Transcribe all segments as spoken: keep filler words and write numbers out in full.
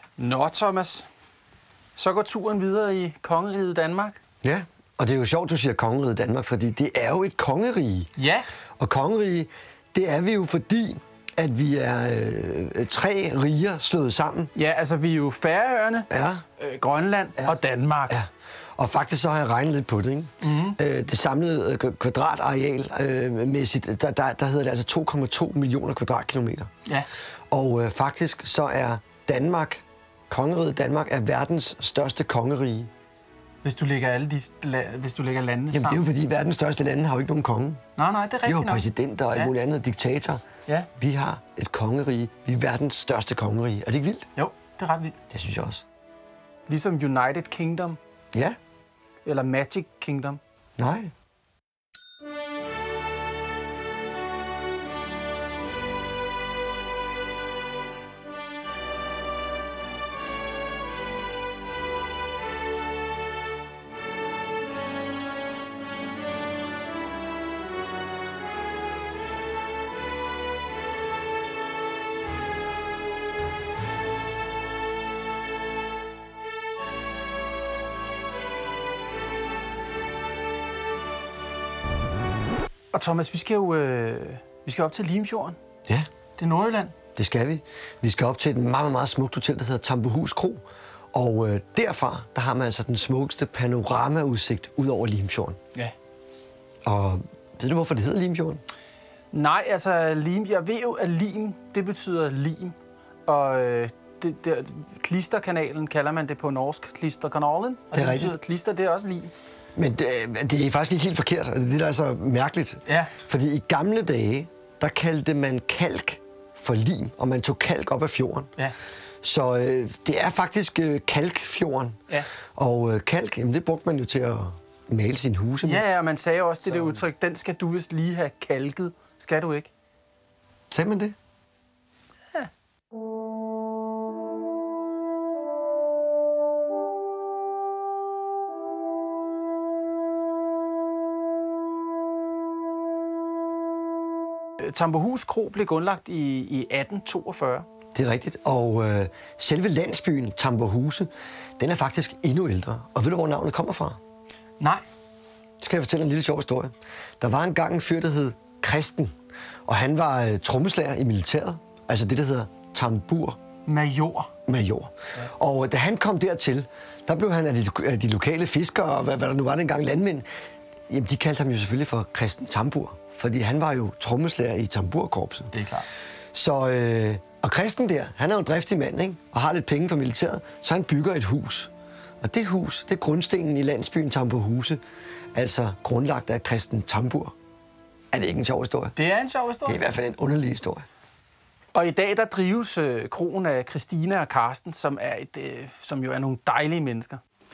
Nå, Thomas. Så går turen videre i kongeriget Danmark. Ja, og det er jo sjovt, du siger kongeriget Danmark, fordi det er jo et kongerige. Ja. Og kongerige, det er vi jo fordi, at vi er øh, tre riger slået sammen. Ja, altså vi er jo Færøerne, Ja. øh, Grønland ja. og Danmark. Ja. Og faktisk så har jeg regnet lidt på det, ikke? Mm-hmm. øh, det samlede øh, kvadratareal øh, mæssigt, der, der, der hedder det altså to komma to millioner kvadratkilometer. Ja. Og øh, faktisk så er Danmark, kongeriget Danmark, er verdens største kongerige. Hvis du lægger alle de la- hvis du lægger landene Jamen, sammen. det er jo fordi, verdens største lande har jo ikke nogen konge. Nej, nej, det er rigtigt. De har nok. præsidenter og alt Ja. muligt andet, diktator. Ja. Vi har et kongerige. Vi er verdens største kongerige. Er det ikke vildt? Jo, det er ret vildt. Det synes jeg også. Ligesom United Kingdom. Ja. Eller Magic Kingdom. Nej. Og Thomas, vi skal jo øh, vi skal op til Limfjorden. Ja, Det er Nordjylland. det skal vi. Vi skal op til et meget, meget smukt hotel, der hedder Tambohus Kro. Og øh, derfra, der har man altså den smukkeste panoramaudsigt ud over Limfjorden. Ja. Og ved du, hvorfor det hedder Limfjorden? Nej, altså lim. Jeg ved jo, at lim, det betyder lim. Og øh, det, det, klisterkanalen kalder man det på norsk, klisterkanalen. Og Det er rigtigt. betyder, klister, det er også lim. Men det, det er faktisk ikke helt forkert, og det er det, der er så mærkeligt. Ja. Fordi i gamle dage, der kaldte man kalk for lim, og man tog kalk op af fjorden. Ja. Så øh, det er faktisk øh, kalkfjorden. Ja. Og øh, kalk, jamen, det brugte man jo til at male sine huse med. Ja, ja, og man sagde også det Så- der udtryk, den skal du vist lige have kalket. Skal du ikke? Sagde man det? Ja. Tambohus Kro blev grundlagt i, i atten toogfyrre. Det er rigtigt. Og øh, selve landsbyen Tambohuse, den er faktisk endnu ældre. Og ved du, hvor navnet kommer fra? Nej. Skal jeg fortælle en lille sjov historie. Der var engang en fyr, der hed Kristen, og han var øh, trommeslager i militæret. Altså det, der hedder tambur. Major. Major. Ja. Og øh, da han kom dertil, der blev han af de, af de lokale fiskere, og hvad, hvad der nu var dengang, landmænd, jamen de kaldte ham jo selvfølgelig for Kristen Tambur, fordi han var jo trommeslager i tamburkorpset. Det er klart. Så, øh, og Kristen der, han er jo en driftig mand, ikke? Og har lidt penge fra militæret, så han bygger et hus. Og det hus, det er grundstenen i landsbyen Tambohuse, altså grundlagt af Kristen Tambur. Er det ikke en sjov historie? Det er en sjov Det er historie. i hvert fald en underlig historie. Og i dag der drives øh, kroen af Christina og Karsten, som, er et, øh, som jo er nogle dejlige mennesker.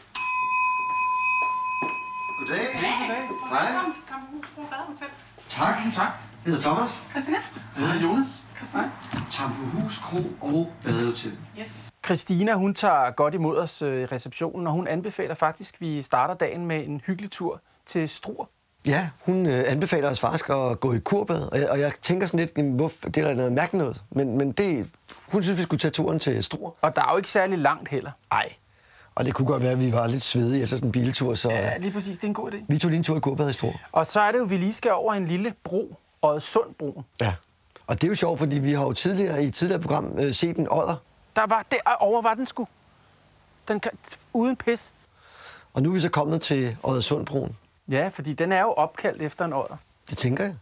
Goddag. Hej. Velkommen til Tambohus Kro Badehotel. Tak. Tak. Jeg hedder Thomas. Christian Nielsen. Jeg hedder Jonas. Christian. Tambohus Kro og Badehotel. Yes. Christina, hun tager godt imod os øh, i receptionen, og hun anbefaler faktisk, at vi starter dagen med en hyggelig tur til Struer. Ja, hun øh, anbefaler os faktisk at gå i kurbad, og jeg, og jeg tænker sådan lidt, jamen, hvorfor, det er da noget mærkeligt noget, men, men det, hun synes, vi skulle tage turen til Struer. Og der er jo ikke særlig langt heller. Ej, og det kunne godt være, at vi var lidt svedige efter sådan en biltur, så Ja, lige præcis. Det er en god idé. vi tog lige en tur i kurbad i Struer. Og så er det jo, at vi lige skal over en lille bro, Oddesundbroen. Ja, og det er jo sjovt, fordi vi har jo tidligere i et tidligere program øh, set en odder, Der var, derovre var den sgu. Den kan, uden pis. og nu er vi så kommet til Oddesundbroen. Ja, fordi den er jo opkaldt efter en odder. Det tænker jeg.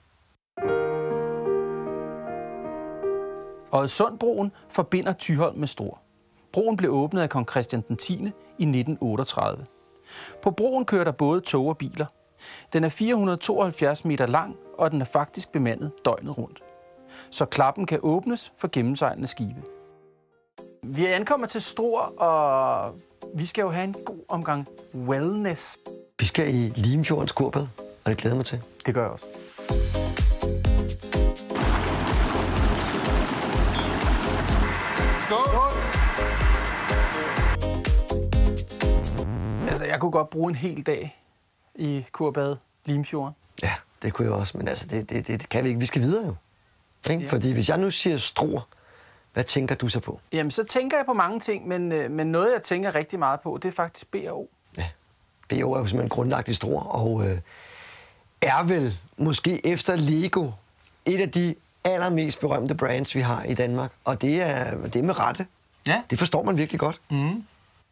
Oddesundbroen forbinder Thyholm med Struer. Broen blev åbnet af kong Christian den tiende i nitten otteogtredive. På broen kører der både tog og biler. Den er fire hundrede og tooghalvfjerds meter lang, og den er faktisk bemandet døgnet rundt. Så klappen kan åbnes for gennemsejlende skibe. Vi er ankommet til Struer, og vi skal jo have en god omgang wellness. Vi skal i Limfjordens kurbad, og det glæder jeg mig til. Det gør jeg også. Skål! Altså, jeg kunne godt bruge en hel dag i kurbad Limfjorden. Ja, det kunne jeg også, men altså, det, det, det, det kan vi ikke. Vi skal videre jo. Ikke? Ja. Fordi hvis jeg nu siger Struer, hvad tænker du så på? Jamen, så tænker jeg på mange ting, men, øh, men noget, jeg tænker rigtig meget på, det er faktisk B og O. Ja, B og O er jo simpelthen grundlagt i Struer, og øh, er vel måske efter Lego et af de allermest berømte brands, vi har i Danmark. Og det er, det er med rette. Ja. Det forstår man virkelig godt. Mm.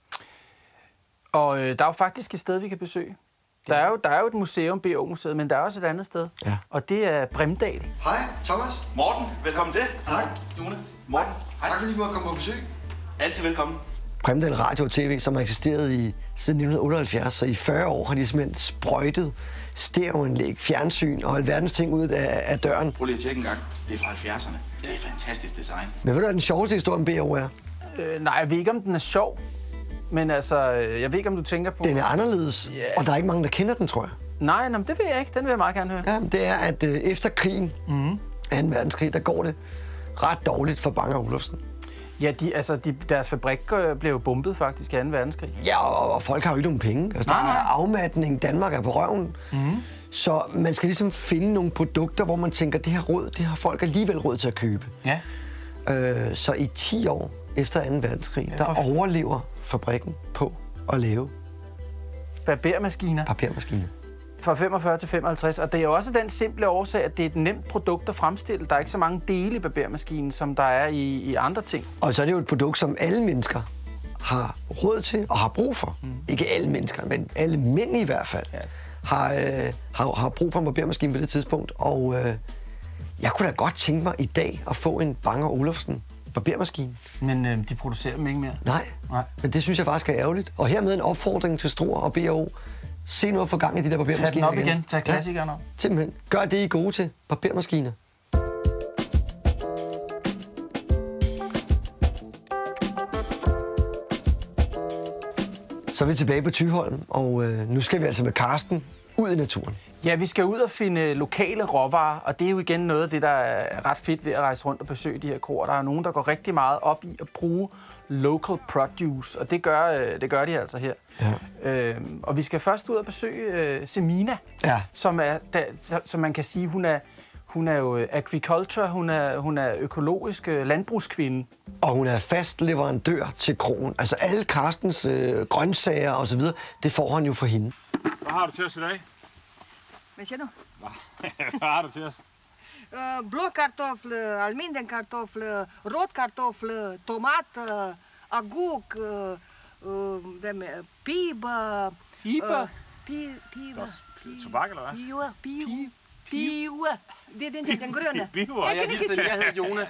Og øh, der er jo faktisk et sted, vi kan besøge. Der er jo, der er jo et museum, B og O-museet, men der er også et andet sted. Ja. Og det er Brimdal. Hej, Thomas. Morten, velkommen til. Tak. Jonas. Morten, Tak fordi I måtte komme på besøg. altid velkommen. Brimdal Radio og T V, som har eksisteret i, siden nitten otteoghalvfjerds, så i fyrre år har de simpelthen sprøjtet stereoanlæg, fjernsyn og alverdens ting ud af, af døren. Prøv lige at tjekke en gang. Det er fra halvfjerdserne. Det er fantastisk design. Men ved du, hvad den sjoveste historie om B og O er? Øh, nej, jeg ved ikke, om den er sjov. Men altså, øh, jeg ved ikke, om du tænker på... Den er anderledes, Yeah. og der er ikke mange, der kender den, tror jeg. Nej, nej, det ved jeg ikke. Den vil jeg meget gerne høre. Ja, det er, at øh, efter krigen, mm. anden verdenskrig, der går det ret dårligt for Bang og Olufsen. Ja, de, altså, de, deres fabrik øh, blev jo bombet faktisk i anden verdenskrig. Ja, og, og folk har jo ikke nogen penge. Altså, der Nej, nej. er afmatning, Danmark er på røven. Mm. Så man skal ligesom finde nogle produkter, hvor man tænker, det her råd, det har folk alligevel råd til at købe. Ja. Øh, så i ti år efter anden verdenskrig, ja, der for... overlever fabrikken på at lave Barbermaskiner. papirmaskiner. Fra femogfyrre til femoghalvtreds, og det er jo også den simple årsag, at det er et nemt produkt at fremstille. Der er ikke så mange dele i barbermaskinen, som der er i, i andre ting. Og så er det jo et produkt, som alle mennesker har råd til og har brug for. Mm. Ikke alle mennesker, men alle mænd i hvert fald, Ja. har, øh, har, har brug for en barbermaskine på det tidspunkt. Og øh, jeg kunne da godt tænke mig i dag at få en Bang og Olufsen barbermaskine. Men øh, de producerer dem ikke mere. Nej, Nej. men det synes jeg faktisk er ærgerligt. Og hermed en opfordring til Struer og B og O. Se nu at få gang i de der barbermaskiner. Tag den op igen. Tag klassikeren op. Ja, simpelthen. Gør det, I er gode til. Barbermaskiner. Så er vi tilbage på Thyholm, og øh, nu skal vi altså med Karsten ud i naturen. Ja, vi skal ud og finde lokale råvarer, og det er jo igen noget af det, der er ret fedt ved at rejse rundt og besøge de her kroer. Der er nogen, der går rigtig meget op i at bruge local produce, og det gør, øh, det gør de altså her. Ja. Øh, og vi skal først ud og besøge øh, Semina, Ja. som, er, der, som man kan sige, hun er, hun er jo agriculture, hun er, hun er økologisk øh, landbrugskvinde. Og hun er fast leverandør til kroen. Altså alle Karstens øh, grøntsager og så videre, det får han jo for hende. Hvad har du til os i dag? Hvad siger du? Hvad har du til os? Uh, blå kartofle, almindelig kartofle, rød kartofle, tomat, uh, agurk, uh, uh, hvad med, piber. Piber? Uh, pi, piber. Tobak eller hvad? Piver, piver, piver. Det er den, den, den grønne. Piver? Jeg kan ikke sige, Jeg hedder Jonas.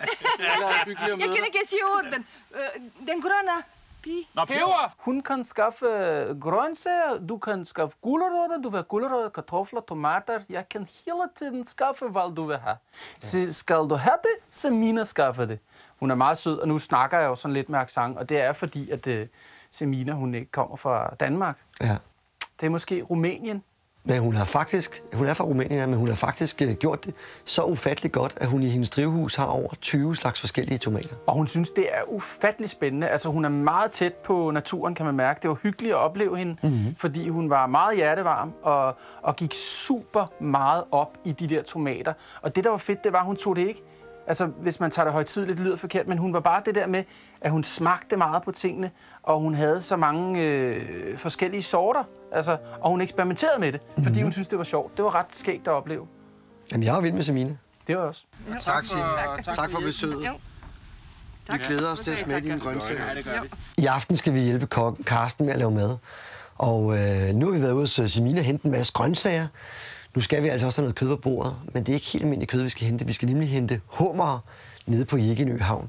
jeg kan ikke sige orden. Uh, den grønne. Pi. Nå, peber! Hun kan skaffe grøntsager, du kan skaffe gulerødder, du vil have gulerødder, kartofler, tomater. Jeg kan hele tiden skaffe, hvad du vil have. Så skal du have det, så Semina skaffer det. Hun er meget sød, og nu snakker jeg jo sådan lidt med accent, og det er fordi, at uh, Semina, hun ikke kommer fra Danmark. Ja. Det er måske Rumænien. Men hun har faktisk, hun er fra Rumænien, men hun har faktisk øh, gjort det så ufatteligt godt, at hun i hendes drivhus har over tyve slags forskellige tomater. Og hun synes, det er ufattelig spændende. Altså, hun er meget tæt på naturen, kan man mærke. Det var hyggeligt at opleve hende, mm-hmm. fordi hun var meget hjertevarm og, og gik super meget op i de der tomater. Og det, der var fedt, det var, at hun tog det ikke. Altså, hvis man tager det højtideligt, det lyder forkert, men hun var bare det der med, at hun smagte meget på tingene, og hun havde så mange øh, forskellige sorter, altså, og hun eksperimenterede med det, fordi mm-hmm. hun synes det var sjovt. Det var ret skægt at opleve. Jamen, jeg er vild med Semina. Det var også. Ja, tak, Signe. Tak, tak for besøget. Jo. Vi glæder os til at smage dine grøntsager. Ja, det gør vi. I aften skal vi hjælpe kokken Karsten med at lave mad. Og øh, nu har vi været ude hos Semina og hente en masse grøntsager. Nu skal vi altså også have noget kød på bordet, men det er ikke helt almindeligt kød, vi skal hente. Vi skal nemlig hente hummer nede på Jeggenø Havn.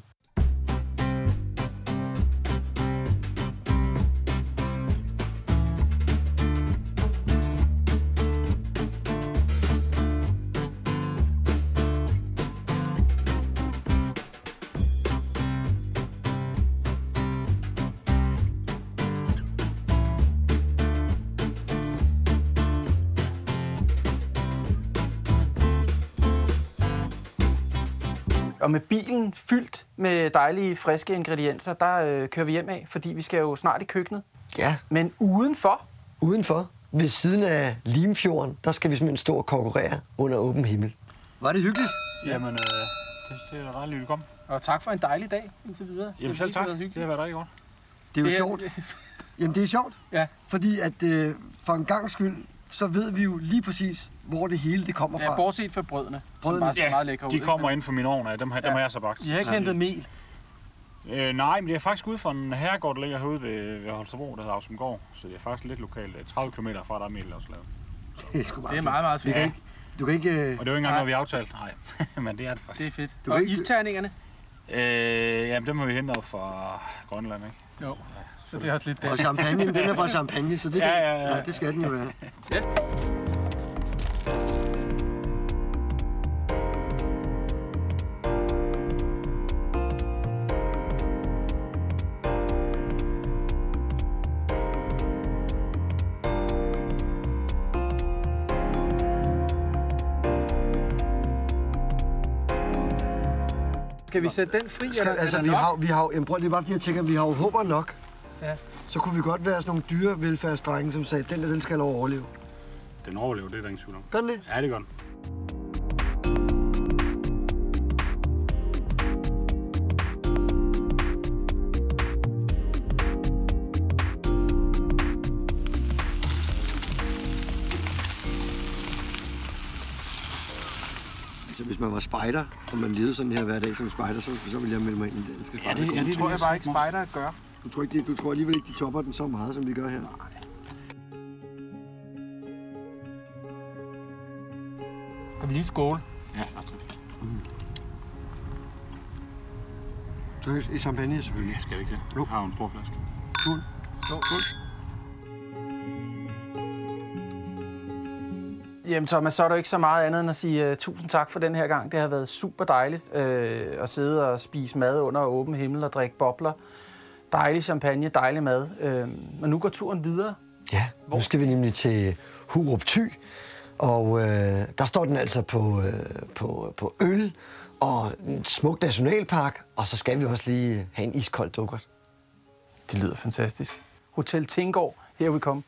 Og med bilen fyldt med dejlige, friske ingredienser, der øh, kører vi hjem af, fordi vi skal jo snart i køkkenet. Ja, Men udenfor, udenfor, ved siden af Limfjorden, der skal vi simpelthen stå og konkurrere under åben himmel. Var det hyggeligt? Jamen, øh, det, det er da ret lille. Kom. Og tak for en dejlig dag indtil videre. Jamen selv tak. Det har været rigtig godt. Det er jo Det er- sjovt. Jamen, det er sjovt. Ja. Fordi at øh, for en gang skyld, så ved vi jo lige præcis, hvor det hele det kommer fra. Ja, bortset fra brødene, som Brødene, bare ser Ja, meget lækre ud. de ikke? kommer ind fra min ovn af. Dem, har- dem Ja. har jeg så bagt. I har ikke hentet mel. Øh, nej, men det er faktisk ude fra en herregård, der ligger herude ved, ved Holstebro, der hedder Ausumgård. Så det er faktisk lidt lokalt. Det er tredive kilometer fra, der er mel også lavet. Det er sgu meget Det er meget, meget fedt. fedt. Du kan ikke... Øh, Og det er jo ikke engang Nej. noget, vi har aftalt. Nej, men det er det Det faktisk. er fedt. Du Og kan ikke- isterningerne? Øh, jamen, dem har vi hentet op fra Grønland, ikke? Jo. Så det er også lidt det. og champagne, den er fra champagne, så det, Ja, kan, ja, ja. ja, det skal den jo være. Ja. Skal vi sætte den fri? Skal, eller, altså, eller vi nok? har, vi har, jamen, prøv, det er bare fordi, jeg tænker, at vi har jo håber nok. Ja. Så kunne vi godt være sådan nogle dyrevelfærdsdrenge, som sagde, den der, den skal lov at overleve. Den overlever, det er der ingen tvivl om. Gør den det? Ja, det gør den. Altså, hvis man var spejder, og man levede sådan her hver dag som spejder, så, så ville jeg melde mig ind i den danske Ja, det, ja, spejderkår. det tror jeg bare ikke spejder gør. Du tror, ikke, de, du tror alligevel ikke, de topper den så meget, som vi gør her. Kan vi lige skåle? Ja, absolut. Så i champagne selvfølgelig. Ja, skal vi ikke det? Jo. Jeg har jo en stor flaske. Skål. Skål. Skål. Jamen Thomas, så er der ikke så meget andet end at sige uh, tusind tak for den her gang. Det har været super dejligt uh, at sidde og spise mad under åben himmel og drikke bobler. Dejlig champagne, dejlig mad. Uh, men nu går turen videre. Ja, nu skal vi nemlig til Hurup Thy, og øh, der står den altså på, øh, på, på øl og en smuk nationalpark, og så skal vi også lige have en iskold dukkert. Det lyder fantastisk. Hotel Tingård, here we come.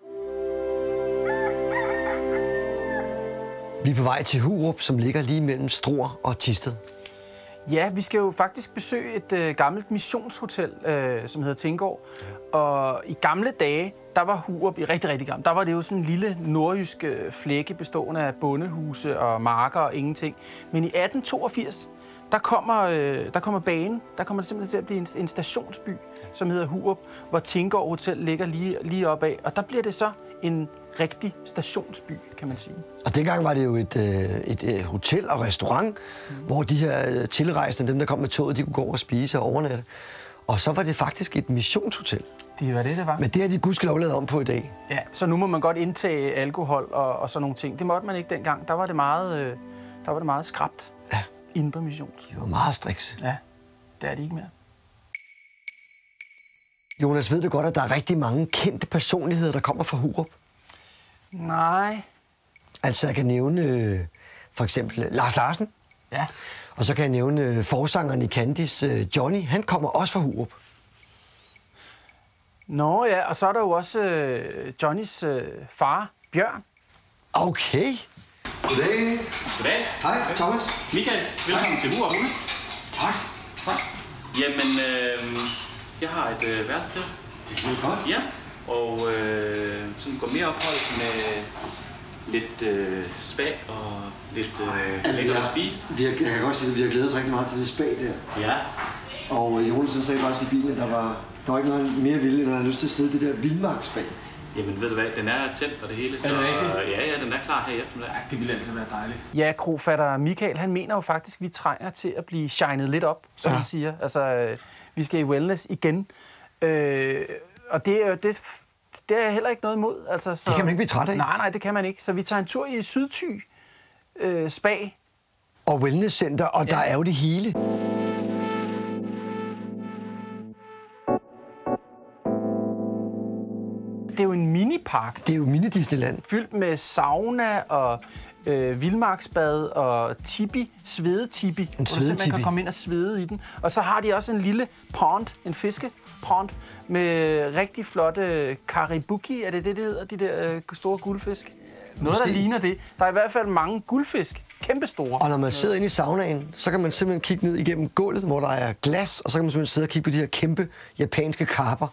Vi er på vej til Hurup, som ligger lige mellem Struer og Thisted. Ja, vi skal jo faktisk besøge et øh, gammelt missionshotel, øh, som hedder Tingård. Og i gamle dage, der var Hurup i rigtig, rigtig gammel. Der var det jo sådan en lille nordjysk øh, flække bestående af bondehuse og marker og ingenting. Men i atten toogfirs, der kommer, øh, der kommer banen. Der kommer det simpelthen til at blive en, en stationsby, som hedder Hurup, hvor Tingård Hotel ligger lige, lige opad. Og der bliver det så en rigtig stationsby, kan man sige. Og dengang var det jo et, øh, et, et hotel og restaurant, mm. hvor de her øh, tilrejsende, dem der kom med toget, de kunne gå over og spise og overnatte. Og så var det faktisk et missionshotel. Det var det, det var. Men det har de gudskelov lavet om på i dag. Ja, så nu må man godt indtage alkohol og, og sådan nogle ting. Det måtte man ikke dengang. Der var det meget, øh, der var det meget skrapt. Ja. Indre missions. De var meget strikse. Ja, det er det ikke mere. Jonas, ved du godt, at der er rigtig mange kendte personligheder, der kommer fra Hurup? Nej. Altså, jeg kan nævne øh, for eksempel Lars Larsen, Ja. og så kan jeg nævne øh, forsangeren i Candice, øh, Johnny. Han kommer også fra Hurup. Nå ja, og så er der jo også øh, Johnnys øh, far, Bjørn. Okay. Goddag. Goddag. Hej, Thomas. Michael, velkommen til Hurup. Tak. Tak. Jamen, øh, jeg har et øh, værelsted. Det er godt. Ja, og øh, sådan går mere ophold med lidt øh, spa og lidt øh, lækkert at spise. Vi har, jeg kan godt sige, at vi har glædet os rigtig meget til det spag der. Ja, Og øh, Jonas sagde faktisk i bilen, at der var, der var ikke noget mere vildt, end at han havde lyst til at sidde i det der vildmarksspag. jamen ved du hvad, den er tændt og det hele, så det rigtigt? ja, ja, den er klar her i eftermiddag. Det ville altså være dejligt. Ja, krofatter Michael, han mener jo faktisk, at vi trænger til at blive shined lidt op, som Ja. han siger. Altså, øh, vi skal i wellness igen. Øh, og det er jo det, det er jeg heller ikke noget imod. Altså, så, Det kan man ikke blive træt af. Nej, nej, det kan man ikke. Så vi tager en tur i Sydthy øh, Spa. Og wellnesscenter, og ja. Der er jo det hele. Det er jo en minipark, Det er jo mini-Disneyland. fyldt med sauna og øh, vildmarksbad og tipi, svede-tipi. Hvor du simpelthen svede-tipi. kan komme ind og svede i den. Og så har de også en lille pond, en fiskepond, med rigtig flotte karibuki. Er det det, det hedder, de der øh, store guldfisk? Noget, Måske. der ligner det. Der er i hvert fald mange guldfisk. Kæmpestore. Og når man sidder inde i saunaen, så kan man simpelthen kigge ned igennem gulvet, hvor der er glas, og så kan man simpelthen sidde og kigge på de her kæmpe japanske karper.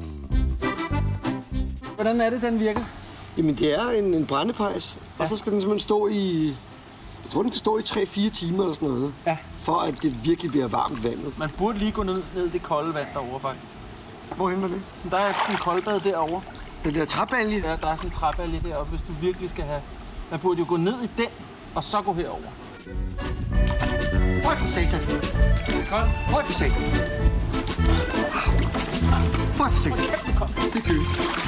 Hvordan er det, den virker? Jamen, det er en, en brændepejs, ja. Og så skal den simpelthen stå i... Jeg tror, den skal stå i tre fire timer eller sådan noget, ja. For at det virkelig bliver varmt vandet. Man burde lige gå ned, ned i det kolde vand derovre, faktisk. Hvorhen var det? Der er sådan en koldbad derovre. Den der træbalje? Ja, der er sådan en træbalje deroppe, hvis du virkelig skal have... Man burde jo gå ned i den, og så gå herover. Høj for satan! Det er koldt. Høj for satan! Høj for satan! Kæft, det er koldt. Det er køligt.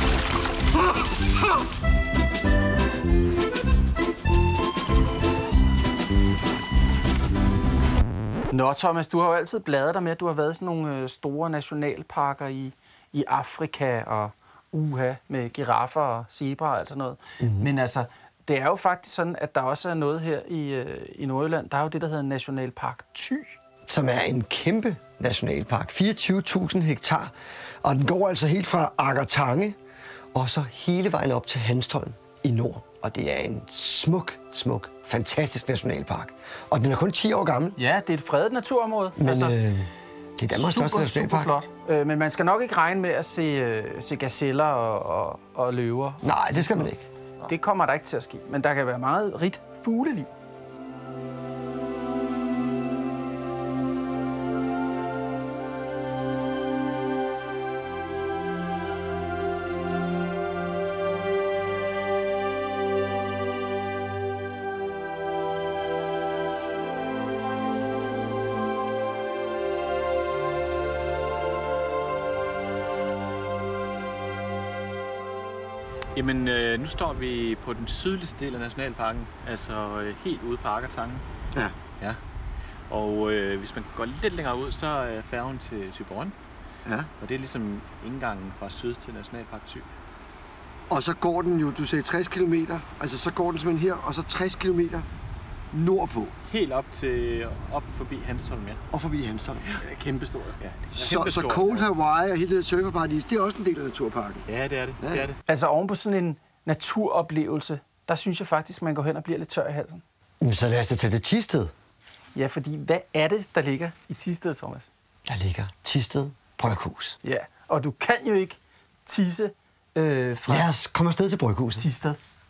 Nå, Thomas, du har jo altid bladret dig med, at du har været i sådan nogle øh, store nationalparker i, i Afrika og uha med giraffer og zebra og alt sådan noget. Mm-hmm. Men altså, det er jo faktisk sådan, at der også er noget her i, øh, i Nordjylland. Der er jo det, der hedder Nationalpark Thy. Som er en kæmpe nationalpark. fireogtyve tusind hektar. Og den går altså helt fra Agger Tange og så hele vejen op til Hanstholm i nord. Og det er en smuk, smuk, fantastisk nationalpark. Og den er kun ti år gammel. Ja, det er et fredet naturområde. Men altså, øh, det er Danmarks super, største nationalpark. Super flot. Øh, men man skal nok ikke regne med at se, øh, se gazeller og, og, og løver. Nej, det skal man ikke. Det kommer der ikke til at ske. Men der kan være meget rigt fugleliv. Jamen, øh, nu står vi på den sydligste del af nationalparken, altså øh, helt ude på Agger Tange. Ja. Ja. Og øh, hvis man går lidt længere ud, så er færgen til Thyborøn. Ja. Og det er ligesom indgangen fra syd til Nationalpark Thy. Og så går den jo, du sagde tres kilometer, altså så går den simpelthen her, og så tres kilometer nordpå. Helt op til op forbi Hanstholm, ja. Og forbi Hanstholm. Det er kæmpestort. Ja. Så, så Cold Hawaii og hele det surferparadis, det er også en del af naturparken. Ja, det er det. Ja. det, er det. Altså oven på sådan en naturoplevelse, der synes jeg faktisk, man går hen og bliver lidt tør i halsen. Jamen, så lad os da tage til Thisted. Ja, fordi hvad er det, der ligger i Thisted, Thomas? Der ligger Thisted Bryghus. Ja, og du kan jo ikke tisse øh, fra Lad os komme afsted til Bryghuset. Thisted.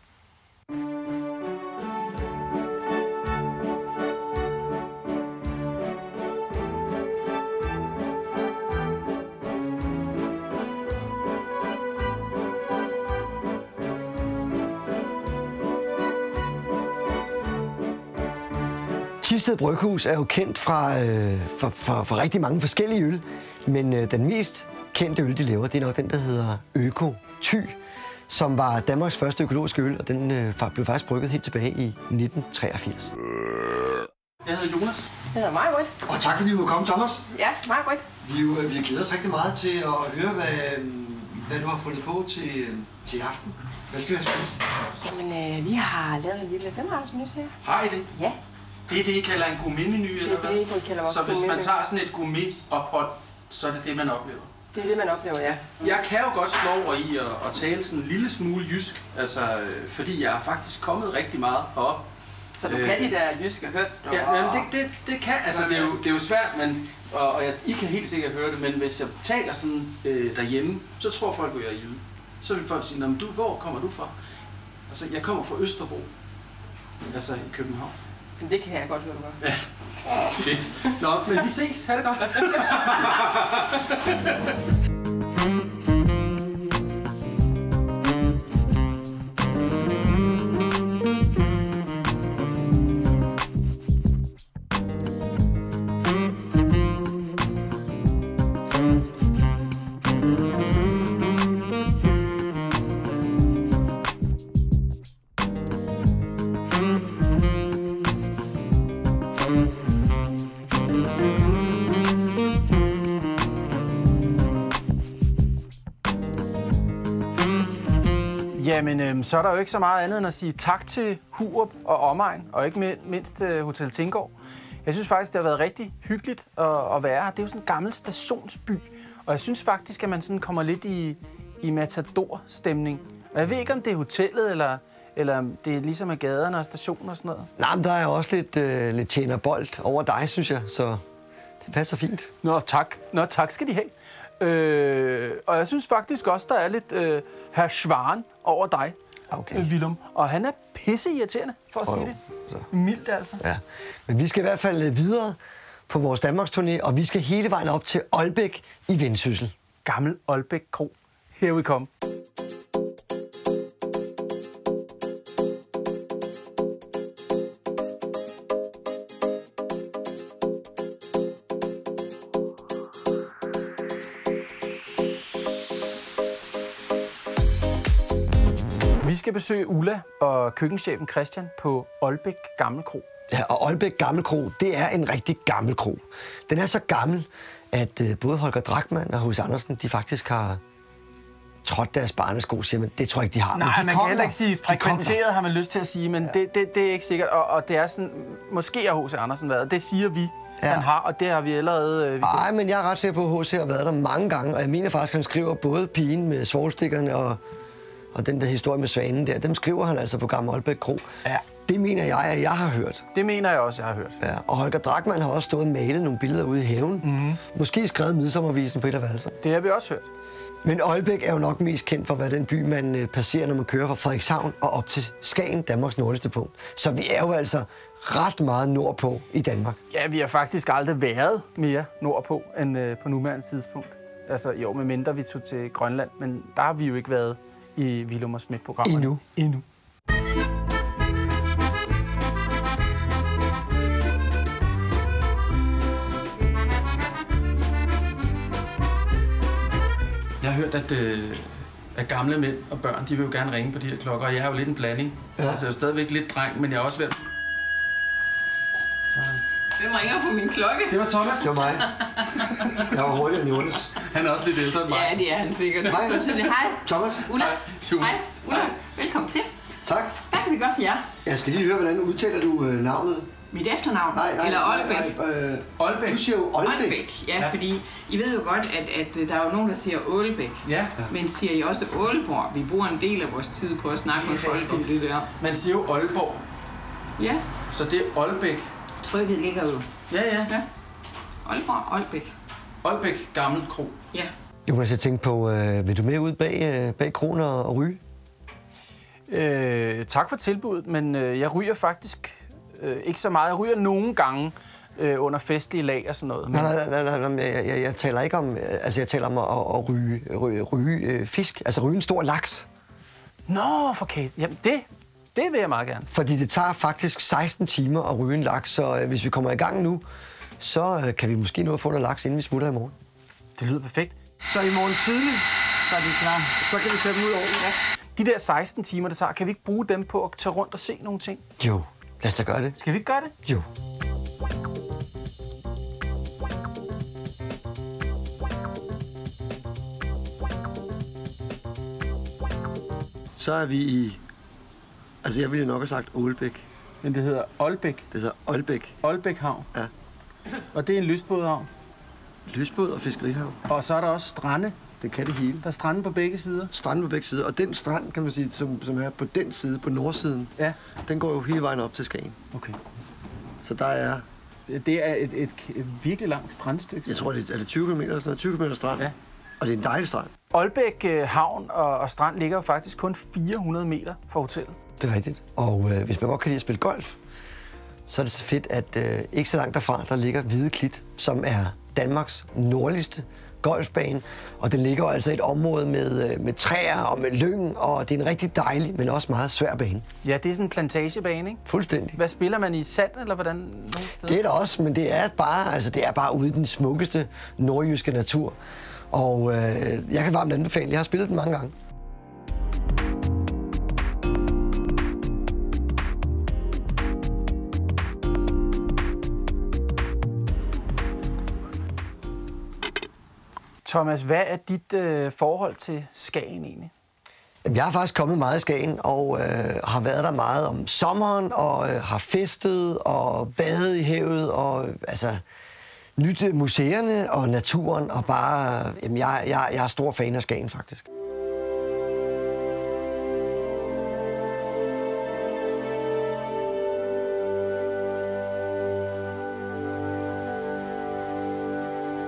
Thisted Bryghus er jo kendt fra, øh, for, for, for rigtig mange forskellige øl, men øh, den mest kendte øl, de laver, det er nok den, der hedder Øko Thy, som var Danmarks første økologiske øl, og den øh, blev faktisk brygget helt tilbage i nitten treogfirs. Jeg hedder Jonas. Jeg hedder Maj-Brit. Og tak fordi du var kommet, Thomas. Ja, Maj-Brit. Vi, jo, vi glæder os rigtig meget til at høre, hvad, hvad du har fundet på til, til aften. Hvad skal vi have spist? Jamen, øh, vi har lavet en lille femretters menu her. Har I det? Ja. Det er det, I kalder en gourmetmenu, eller Det er det, vi kalder vores Så hvis man gourmetmenu. tager sådan et gourmetophold, så er det det, man oplever? Det er det, man oplever, ja. Jeg kan jo godt slå over i at, at tale sådan en lille smule jysk, altså, øh, fordi jeg er faktisk kommet rigtig meget herop. Så du Øh, kan de der jyske hørt? Og... Ja, men det, det, det kan, altså det er jo, det er jo svært, men, og, og jeg, I kan helt sikkert høre det, men hvis jeg taler sådan øh, derhjemme, så tror folk, at jeg er jyde. Så vil folk sige, du, hvor kommer du fra? Altså, jeg kommer fra Østerbro, altså i København. Men det kan jeg godt høre, du gør. Ja, fedt. Nå, men vi ses. Ha' det godt. Jamen, øhm, så er der jo ikke så meget andet end at sige tak til Hurup og omegn, og ikke mindst uh, Hotel Tinggaard. Jeg synes faktisk, det har været rigtig hyggeligt at, at være her. Det er jo sådan en gammel stationsby, og jeg synes faktisk, at man sådan kommer lidt i, i matador-stemning. Og jeg ved ikke, om det er hotellet eller, Eller det er ligesom af gaderne og stationer og sådan noget? Nej, men der er også lidt, øh, lidt tjenerbold over dig, synes jeg, så det passer fint. Nå, tak. Nå, tak skal de have. Øh, og jeg synes faktisk også, der er lidt øh, herr Schwan over dig, Okay. øh, Willum. Og han er pisseirriterende, for at Oh, sige det. så. Mildt altså. Ja. Men vi skal i hvert fald videre på vores Danmarksturné, og vi skal hele vejen op til Aalbæk i Vendsyssel. Gammel Aalbæk Kro. Here we come. Vi skal besøge Ulla og køkkenchefen Christian på Aalbæk Gammel Kro. Ja, og Aalbæk Gammel Kro, det er en rigtig gammel kro. Den er så gammel, at øh, både Holger Drachmann og H C Andersen, de faktisk har trådt deres barnesko, siger man. Det tror jeg ikke, de har. Nej, men de man kom kan heller der. ikke sige De kom frekventeret, har man lyst til at sige, men ja. det, det, det er ikke sikkert. Og, og det er sådan, måske har H C Andersen været, det siger vi, ja. Han har, og det har vi allerede... Øh, Nej, men jeg er ret sikker på, at H C har været der mange gange, og jeg mener faktisk, at han skriver både pigen med svovlstikkerne og, og den der historie med svanen der. Dem skriver han altså på Gammel Aalbæk Kro. Ja. Det mener jeg, at jeg har hørt. Det mener jeg også, jeg har hørt. Ja, og Holger Drachmann har også stået og malet nogle billeder ude i haven. Mm-hmm. Måske skrevet Midsommervisen på et af værelser. Det har vi også hørt. Men Aalbæk er jo nok mest kendt for, hvad den by, man øh, passerer, når man kører fra Frederikshavn og op til Skagen, Danmarks nordligste punkt. Så vi er jo altså ret meget nordpå i Danmark. Ja, vi har faktisk aldrig været mere nordpå end øh, på nuværende tidspunkt. Altså, jo, med mindre vi tog til Grønland, men der har vi jo ikke været i Willum og Smith-programmerne. Endnu. Endnu. Jeg har hørt, at, øh, at gamle mænd og børn, de vil jo gerne ringe på de her klokker, og jeg har jo lidt en blanding. Ja. Altså, jeg er stadigvæk lidt dreng, men jeg er også ved. Hvem ringer på min klokke? Det var Thomas. Det var mig. Jeg var hurtigere end Jonas. Han er også lidt ældre end mig. Ja, det er han sikkert. Hej. Så tydeligt. Hej. Thomas. Ulla. Hej. Hej. Ulla. Velkommen til. Tak. Hvad kan vi gøre for jer? Jeg skal lige høre, hvordan udtaler du øh, navnet? Mit efternavn? Nej, nej, Eller nej, Aalbæk? nej, øh, Aalbæk. Du siger jo Aalbæk. Aalbæk, ja, ja, fordi I ved jo godt, at, at der er jo nogen, der siger Aalbæk. Ja. Men siger I også Aalborg? Vi bruger en del af vores tid på at snakke med folk om det der. Man siger jo Aalborg, Ja, så det er Aalbæk. trykket ligger jo. Ja, ja. Ja. Aalborg, Aalbæk. Aalbæk Gammel Kro. Ja. Jonas, jeg tænkte på, øh, vil du med ud bag, øh, bag kroner og ryge? Øh, tak for tilbuddet, men øh, jeg ryger faktisk øh, ikke så meget. Jeg ryger nogle gange øh, under festlige lag og sådan noget. Men... Nej, nej, nej, nej, nej jeg, jeg, jeg taler ikke om, øh, altså jeg taler om at, at ryge, ryge, ryge øh, fisk, altså ryge en stor laks. Nå, for Kate. Jamen, det, det vil jeg meget gerne. Fordi det tager faktisk seksten timer at ryge en laks, så øh, hvis vi kommer i gang nu, så øh, kan vi måske nå at få noget laks, inden vi smutter i morgen. Det lyder perfekt. Så i morgen tidlig, så er de klar. Så kan vi tage dem ud over. Ja. De der seksten timer, det tager, kan vi ikke bruge dem på at tage rundt og se nogle ting? Jo, lad os da gøre det. Skal vi ikke gøre det? Jo. Så er vi i... Altså, jeg ville nok have sagt Aalbæk. Men det hedder Aalbæk. Det hedder Aalbæk. Aalbæk Havn. Ja. Og det er en lystbådehavn. Lystbåd og fiskerihavn. Og så er der også strande. Den kan det hele. Der er strande på begge sider. Stranden på begge sider. Og den strand, kan man sige, som, som er på den side, på nordsiden, Ja. den går jo hele vejen op til Skagen. Okay. Så der er, Det er et, et, et virkelig langt strandstykke. jeg tror, det er, er det tyve kilometer eller sådan noget? tyve kilometer strand. Ja. Og det er en dejlig strand. Aalbæk øh, Havn og, og strand ligger jo faktisk kun fire hundrede meter fra hotellet. Det er rigtigt. Og øh, hvis man godt kan lide at spille golf, så er det så fedt, at øh, ikke så langt derfra, der ligger Hvide Klit, som er Danmarks nordligste golfbane. Og den ligger altså i et område med, øh, med træer og med lyng, og det er en rigtig dejlig, men også meget svær bane. Ja, det er sådan en plantagebane, ikke? Fuldstændig. Hvad spiller man i? Sand, eller hvordan? Nogle steder? Det er det også, men det er bare, altså, det er bare ude i den smukkeste nordjyske natur. Og øh, jeg kan varmt anbefale, jeg har spillet den mange gange. Thomas, hvad er dit øh, forhold til Skagen egentlig? Jeg har faktisk kommet meget i Skagen og øh, har været der meget om sommeren og øh, har festet og badet i havet og altså nydt museerne og naturen og bare, jamen jeg, jeg, jeg er stor fan af Skagen faktisk.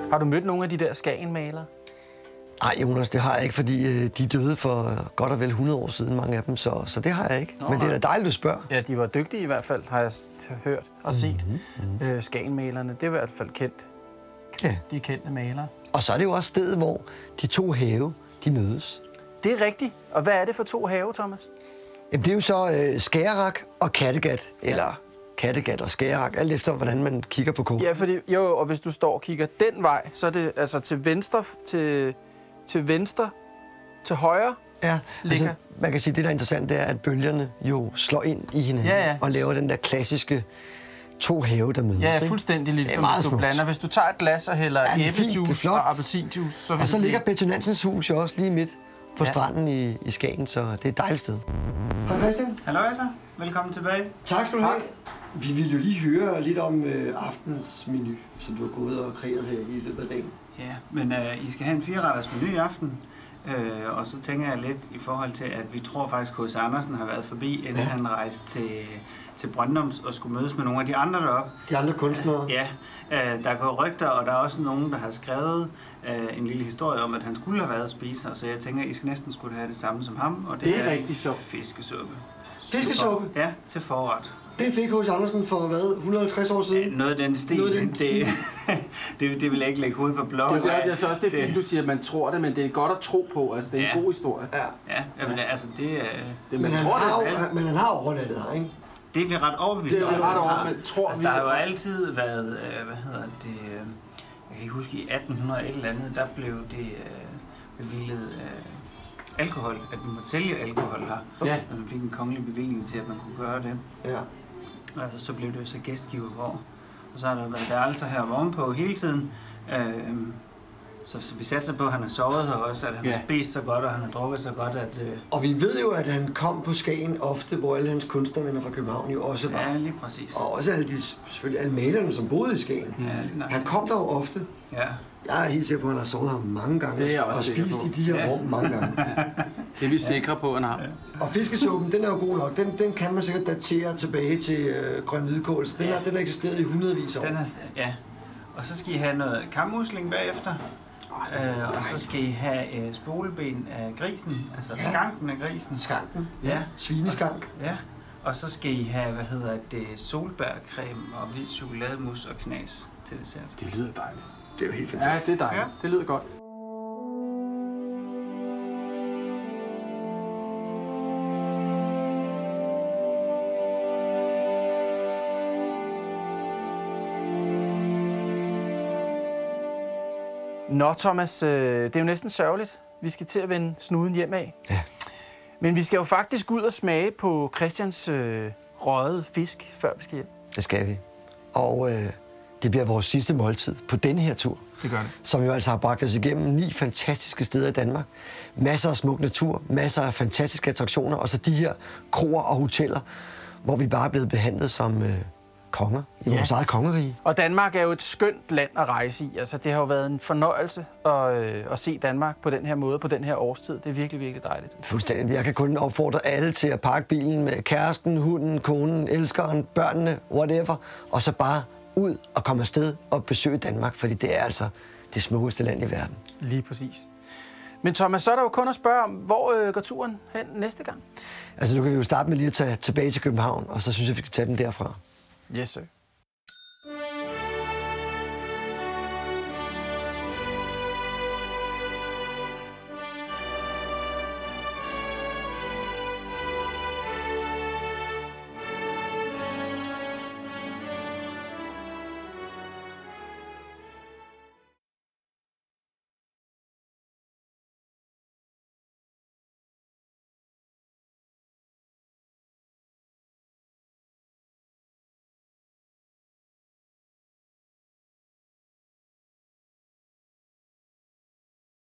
Har du mødt nogle af de der Skagenmalere? Nej, Jonas, det har jeg ikke, fordi øh, de døde for godt og vel hundrede år siden, mange af dem, så, så det har jeg ikke. Nå, men det er da dejligt, du spørger. Ja, de var dygtige i hvert fald, har jeg hørt og set. Mm-hmm. Øh, Skagenmalerne, det er i hvert fald kendt. Ja. De er kendte malere. Og så er det jo også stedet, hvor de to have, de mødes. Det er rigtigt. Og hvad er det for to have, Thomas? Jamen, det er jo så øh, Skagerrak og Kattegat, eller Kattegat og Skagerrak, alt efter, hvordan man kigger på kortet. Ja, fordi jo, og hvis du står og kigger den vej, så er det altså til venstre, til, til venstre, til højre. Ja, ligger. altså, man kan sige, at det, der er interessant, det er, at bølgerne jo slår ind i hinanden Ja, ja. og laver den der klassiske to have, der mødes. Ja, ikke? fuldstændig Det er ligesom meget hvis du smukt. blander. Hvis du tager et glas og hælder Ja, det er fint, det er æblejuice flot. og appelsinjuice, så vil Og så det ligger blive- Betty Nansens hus jo også lige midt på Ja. stranden i, i Skagen, så det er et dejligt sted. Hej Christian. Hallo så. Velkommen tilbage. Tak skal du have. Vi vil jo lige høre lidt om øh, aftens menu, som du har gået og kreeret her i løbet af dagen. Ja, men øh, I skal have en fireretters menu i aften. Øh, og så tænker jeg lidt i forhold til, at vi tror faktisk, at H C Andersen har været forbi, inden ja. han rejste til, til Brøndum og skulle mødes med nogle af de andre deroppe. De andre kunstnere? Ja, øh, der går rygter, og der er også nogen, der har skrevet øh, en lille historie om, at han skulle have været at spise, så jeg tænker, at I skal næsten skulle have det samme som ham, og det, Det er er rigtig sjovt. fiskesuppe. Fiskesuppe? Ja, til forret. Det fik H C Andersen for hvad, et hundrede og halvtreds år siden? Noget af den stil. Noget af den det, stil. det, det vil jeg ikke lægge hovedet på blå. Det er altså også det fint, du siger, at man tror det, men det er godt at tro på. Altså, det er en Ja. god historie. Ja. Ja, jamen, altså det er... Det, Men man han, tror har det. jo, men han har jo overnattet her, ikke? Det er vi ret overbevist Det er vi om, ret han over, har. men tror altså, vi- der har jo altid været, øh, hvad hedder det, øh, jeg kan ikke huske, i atten hundrede et eller andet, der blev det øh, bevilget øh, alkohol, at man måtte sælge alkohol her. Ja. Og man fik en kongelig bevilling til, at man kunne gøre det. Ja. Og så blev det jo så gæstgivergård. Og så har der været værelser her ovenpå hele tiden. Øh, så, så vi satser på, at han har sovet her også, at han Ja. har spist så godt, og han har drukket så godt, at... Øh, Og vi ved jo, at han kom på Skagen ofte, hvor alle hans kunstnervenner fra København jo også var. ja, lige præcis. Og også alle de, selvfølgelig alle malerne, som boede i Skagen. Ja, lige nok. Han kom der jo ofte. Ja. Jeg er helt sikker på, at han har sovet her mange gange Det er jeg også og sikker spist på. i de her Ja. rum mange gange. Det er vi sikre på, at han har. Og fiskesuppen, den er jo god nok. Den, den kan man sikkert datere tilbage til øh, grøn hvidkål. Så den, Ja. har, den har eksisteret i hundredvis af år. Den er, ja. Og så skal I have noget kammusling bagefter. Øh, og så skal I have øh, spoleben af grisen, altså Ja. skanken af grisen. Skanken. Ja. Svineskank. Ja. Og så skal I have, hvad hedder det, solbærcreme og hvid chokolademus og knas til dessert. Det lyder dejligt. Det er jo helt Ja, fantastisk. det er dejligt. Ja. Det lyder godt. Nå, Thomas, øh, det er jo næsten sørgeligt. Vi skal til at vende snuden hjem af. Ja. Men vi skal jo faktisk ud og smage på Christians øh, røgede fisk, før vi skal hjem. Det skal vi. Og øh, det bliver vores sidste måltid på denne her tur. Det gør det. Som jo altså har bragt os igennem ni fantastiske steder i Danmark. Masser af smuk natur, masser af fantastiske attraktioner, og så de her kroer og hoteller, hvor vi bare er blevet behandlet som øh, konger i Ja. vores eget kongerige. Og Danmark er jo et skønt land at rejse i. Altså, det har jo været en fornøjelse at, øh, at se Danmark på den her måde, på den her årstid. Det er virkelig, virkelig dejligt. Fuldstændig. Jeg kan kun opfordre alle til at pakke bilen med kæresten, hunden, konen, elskeren, børnene, whatever, og så bare ud og komme afsted og besøge Danmark, fordi det er altså det smukkeste land i verden. Lige præcis. Men Thomas, så er der jo kun at spørge om, hvor øh, går turen hen næste gang? Altså nu kan vi jo starte med lige at tage tilbage til København, og så synes jeg, vi skal tage den derfra. Yes, sir.